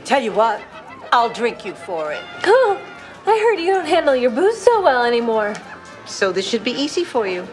Tell you what, I'll drink you for it. Oh, I heard you don't handle your booze so well anymore. So this should be easy for you.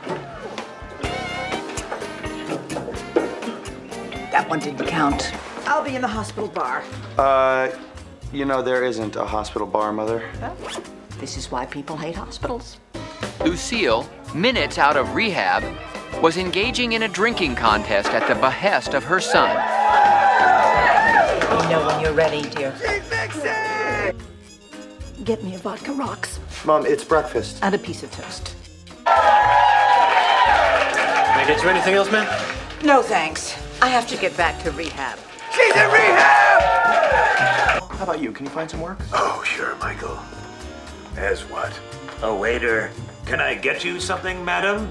That one didn't count. I'll be in the hospital bar. You know, there isn't a hospital bar, Mother. Well, this is why people hate hospitals. Lucille, minutes out of rehab, was engaging in a drinking contest at the behest of her son. You know when you're ready, dear. Get me a vodka rocks. Mom, it's breakfast. And a piece of toast. Can I get you anything else, ma'am? No, thanks. I have to get back to rehab. She's in rehab! How about you? Can you find some work? Oh, sure, Michael. As what? A waiter. Can I get you something, madam?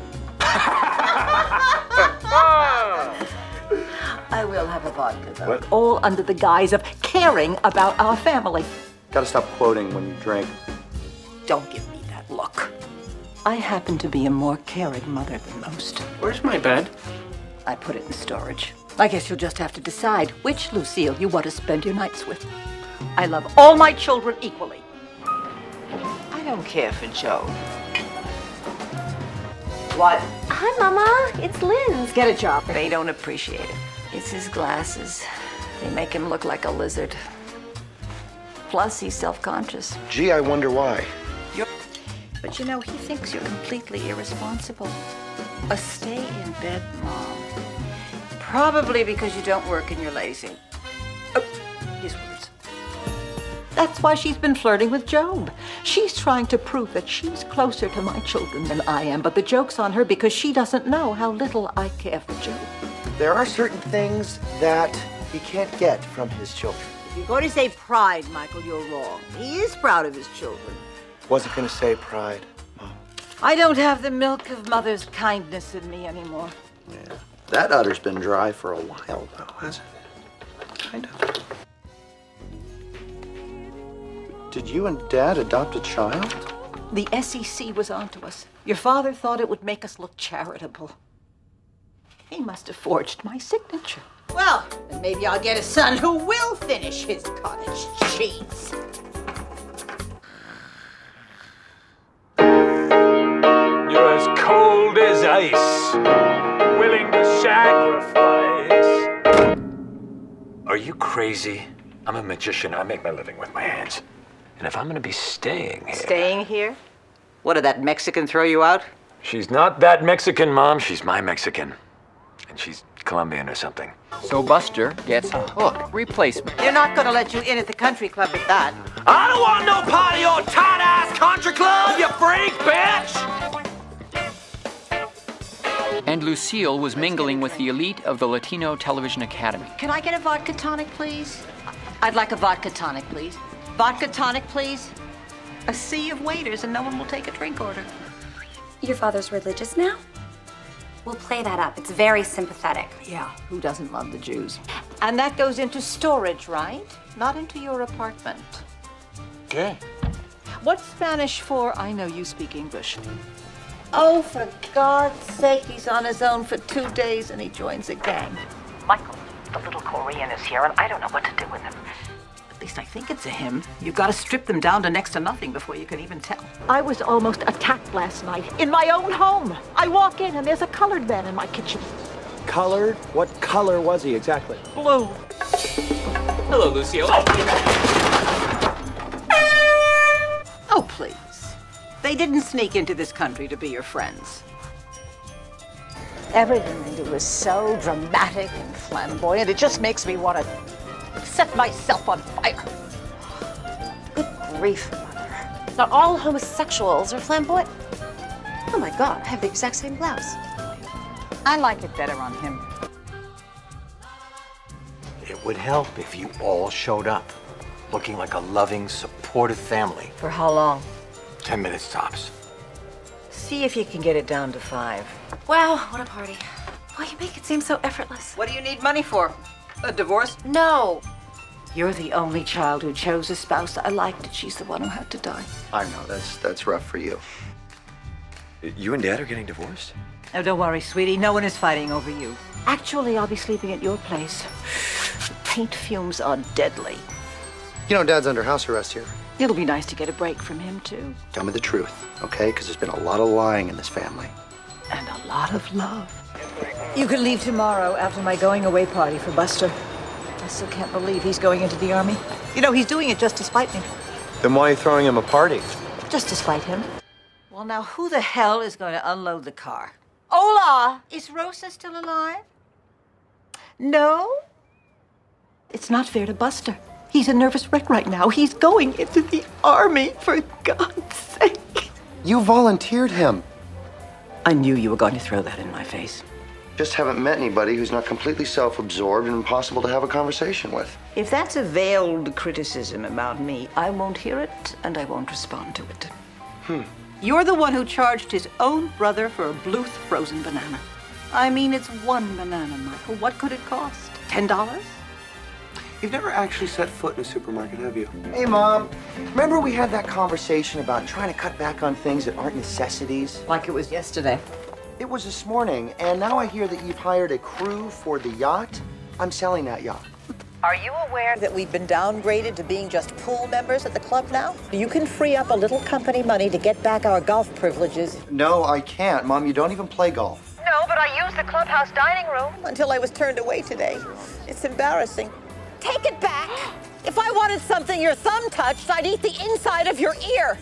I will have a vodka, though. What? All under the guise of caring about our family. Gotta stop quoting when you drink. Don't give me that look. I happen to be a more caring mother than most. Where's my bed? I put it in storage. I guess you'll just have to decide which Lucille you want to spend your nights with. I love all my children equally. I don't care for Joe. What? Hi, Mama. It's Lynn's. Get a job. They don't appreciate it. It's his glasses. They make him look like a lizard. Plus, he's self-conscious. Gee, I wonder why. But you know, he thinks you're completely irresponsible. A stay-in-bed mom. Probably because you don't work and you're lazy. Oh, his words. That's why she's been flirting with Job. She's trying to prove that she's closer to my children than I am, but the joke's on her because she doesn't know how little I care for Job. There are certain things that he can't get from his children. If you're going to say pride, Michael, you're wrong. He is proud of his children. Wasn't gonna say pride, Mom. I don't have the milk of mother's kindness in me anymore. Yeah. That udder's been dry for a while, though, hasn't it? Kind of. Did you and Dad adopt a child? The SEC was onto us. Your father thought it would make us look charitable. He must have forged my signature. Well, then maybe I'll get a son who will finish his cottage cheese. You're as cold as ice, willing to sacrifice. Are you crazy? I'm a magician. I make my living with my hands. And if I'm gonna be staying here... Staying here? What, did that Mexican throw you out? She's not that Mexican, Mom. She's my Mexican. And she's Colombian or something. So Buster gets a hook replacement. They're not gonna let you in at the country club with that. I don't want no part of your tight-ass country club, you freak bitch! And Lucille was mingling with the elite of the Latino Television Academy. Can I get a vodka tonic, please? I'd like a vodka tonic, please. Vodka tonic, please. A sea of waiters and no one will take a drink order. Your father's religious now? We'll play that up. It's very sympathetic. Yeah, who doesn't love the Jews? And that goes into storage, right? Not into your apartment. Okay. What's Spanish for? I know you speak English. Oh, for God's sake, he's on his own for 2 days and he joins a gang. Michael, the little Korean is here and I don't know what to do with him. At least I think it's a him. You've got to strip them down to next to nothing before you can even tell. I was almost attacked last night in my own home. I walk in and there's a colored man in my kitchen. Colored? What color was he exactly? Blue. Hello, Lucille. Oh, please. They didn't sneak into this country to be your friends. Everything they do is so dramatic and flamboyant. It just makes me want to set myself on fire. Good grief, Mother. So all homosexuals are flamboyant? Oh my God, I have the exact same blouse. I like it better on him. It would help if you all showed up, looking like a loving, supportive family. For how long? 10 minutes tops. See if you can get it down to 5. Wow, what a party. Why you make it seem so effortless? What do you need money for? A divorce? No. You're the only child who chose a spouse I liked, and she's the one who had to die. I know, that's rough for you. You and Dad are getting divorced? Oh, don't worry, sweetie. No one is fighting over you. Actually, I'll be sleeping at your place. Paint fumes are deadly. You know Dad's under house arrest here. It'll be nice to get a break from him, too. Tell me the truth, okay? Because there's been a lot of lying in this family. And a lot of love. You can leave tomorrow after my going away party for Buster. I still can't believe he's going into the Army. You know, he's doing it just to spite me. Then why are you throwing him a party? Just to spite him. Well, now, who the hell is going to unload the car? Hola! Is Rosa still alive? No? It's not fair to Buster. He's a nervous wreck right now. He's going into the Army, for God's sake. You volunteered him. I knew you were going to throw that in my face. Just haven't met anybody who's not completely self-absorbed and impossible to have a conversation with. If that's a veiled criticism about me, I won't hear it and I won't respond to it. You're the one who charged his own brother for a Bluth frozen banana. I mean, it's one banana, Michael. What could it cost? $10? You've never actually set foot in a supermarket, have you? Hey, Mom. Remember we had that conversation about trying to cut back on things that aren't necessities? Like it was yesterday. It was this morning, and now I hear that you've hired a crew for the yacht. I'm selling that yacht. Are you aware that we've been downgraded to being just pool members at the club now? You can free up a little company money to get back our golf privileges. No, I can't. Mom, you don't even play golf. No, but I used the clubhouse dining room until I was turned away today. It's embarrassing. Take it back. If I wanted something your thumb touched, I'd eat the inside of your ear.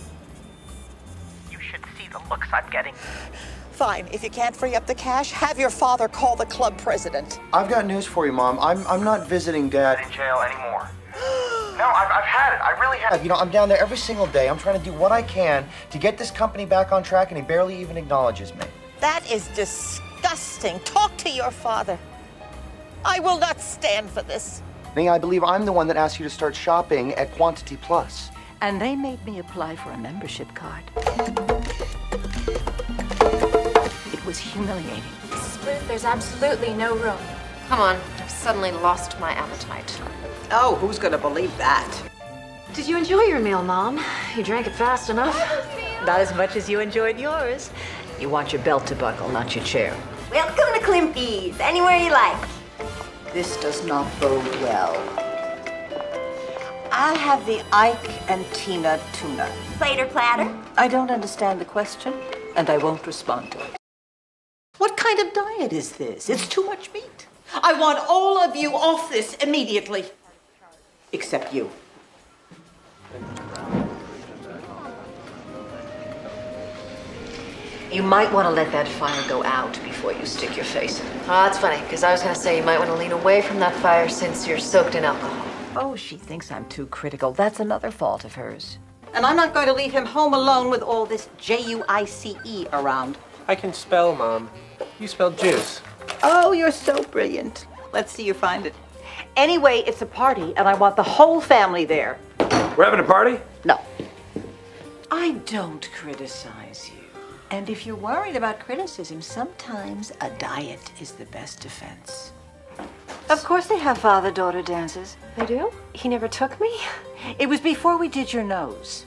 You should see the looks I'm getting. Fine. If you can't free up the cash, have your father call the club president. I've got news for you, Mom. I'm not visiting Dad in jail anymore. No, I've had it. I really have. You know, I'm down there every single day. I'm trying to do what I can to get this company back on track, and he barely even acknowledges me. That is disgusting. Talk to your father. I will not stand for this. Ning, I believe I'm the one that asked you to start shopping at Quantity Plus. And they made me apply for a membership card. It was humiliating. Mrs. Bluth, there's absolutely no room. Come on, I've suddenly lost my appetite. Oh, who's gonna believe that? Did you enjoy your meal, Mom? You drank it fast enough. Not as much as you enjoyed yours. You want your belt to buckle, not your chair. Welcome to Klimpy's. Anywhere you like. This does not bode well. I'll have the Ike and Tina tuna. Plate or platter? I don't understand the question, and I won't respond to it. What kind of diet is this? It's too much meat. I want all of you off this immediately. Except you. You might want to let that fire go out before you stick your face in it. Oh, that's funny, because I was going to say you might want to lean away from that fire since you're soaked in alcohol. Oh, she thinks I'm too critical. That's another fault of hers. And I'm not going to leave him home alone with all this J-U-I-C-E around. I can spell, Mom. You spelled juice. Oh, you're so brilliant. Let's see you find it. Anyway, it's a party, and I want the whole family there. We're having a party? No. I don't criticize you. And if you're worried about criticism, sometimes a diet is the best defense. Of course they have father-daughter dances. They do? He never took me? It was before we did your nose.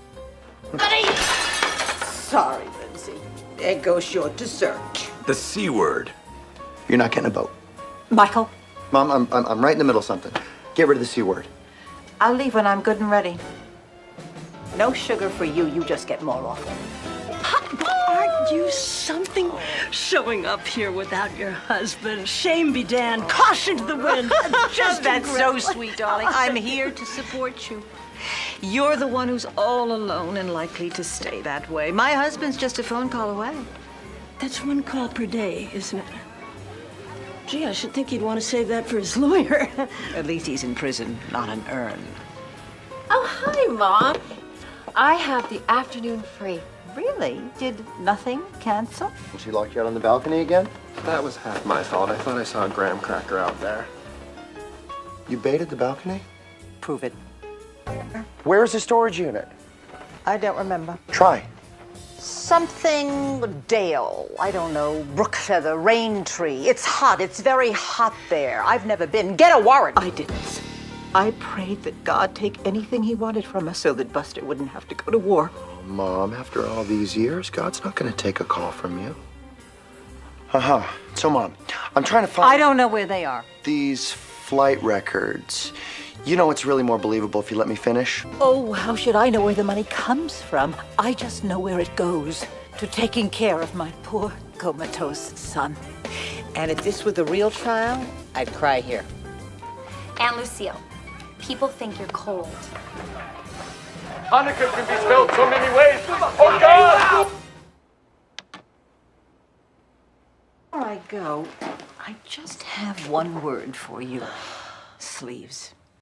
Sorry, Lindsay. There goes your dessert. The C word. You're not getting a boat. Michael? Mom, I'm right in the middle of something. Get rid of the C word. I'll leave when I'm good and ready. No sugar for you. You just get more often. Aren't you something? Showing up here without your husband. Shame be damned. Caution to the wind. Just That's so sweet, darling. I'm here to support you. You're the one who's all alone and likely to stay that way. My husband's just a phone call away. That's one call per day, isn't it? Gee, I should think he'd want to save that for his lawyer. At least he's in prison, not an urn. Oh, hi, Mom. I have the afternoon free. Really? Did nothing cancel? Did she lock you out on the balcony again? That was half my fault. I thought I saw a graham cracker out there. You baited the balcony? Prove it. Where's the storage unit? I don't remember. Try. Something Dale. I don't know. Brookfeather, Rain Tree. It's hot. It's very hot there. I've never been. Get a warrant. I didn't. I prayed that God take anything he wanted from us so that Buster wouldn't have to go to war. Mom, after all these years, God's not going to take a call from you. Haha, So, Mom, I'm trying to find... I don't know where they are. These flight records. You know it's really more believable if you let me finish. Oh, how should I know where the money comes from? I just know where it goes. To taking care of my poor comatose son. And if this were the real trial, I'd cry here. And Lucille, people think you're cold. Hanukkah can be spelled so many ways. Oh, God! Before I go, I just have one word for you. Sleeves.